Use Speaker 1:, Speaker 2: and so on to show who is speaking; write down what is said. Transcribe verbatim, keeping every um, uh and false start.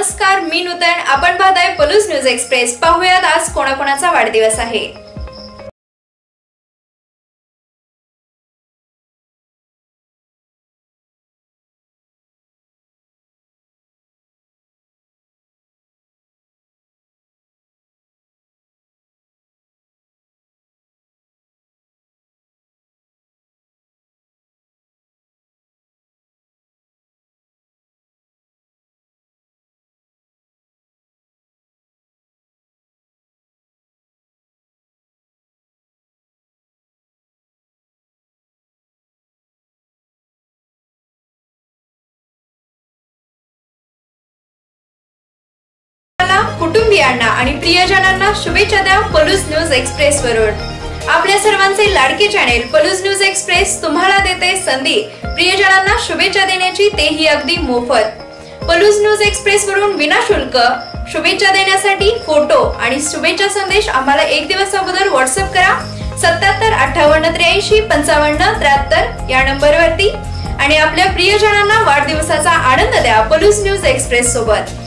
Speaker 1: नमस्कार, मी नूतन. आपण पाहताय पलूस न्यूज एक्सप्रेस. पाहूयात आज कोणाकोणाचा वाढदिवस आहे. कुटुंबियांना आणि प्रियजनांना शुभेच्छा द्या पलूस न्यूज एक्सप्रेस वरून. आपल्या सर्वांचे लाडके चॅनेल पलूस न्यूज एक्सप्रेस तुम्हाला देते संधी प्रियजनांना शुभेच्छा देण्याची, तेही अगदी मोफत. पलूस न्यूज एक्सप्रेस वरून विनाशुल्क शुभेच्छा देण्यासाठी फोटो आणि शुभेच्छा संदेश आम्हाला एक दिवस अगोदर व्हॉट्सअप करा सत्याहत्तर अठ्ठावन्न त्र्याऐंशी पंचावन्न त्र्याहत्तर या नंबरवरती आणि आपल्या प्रियजनांना वाढदिवसाचा आनंद द्या पलूस न्यूज एक्सप्रेस सोबत.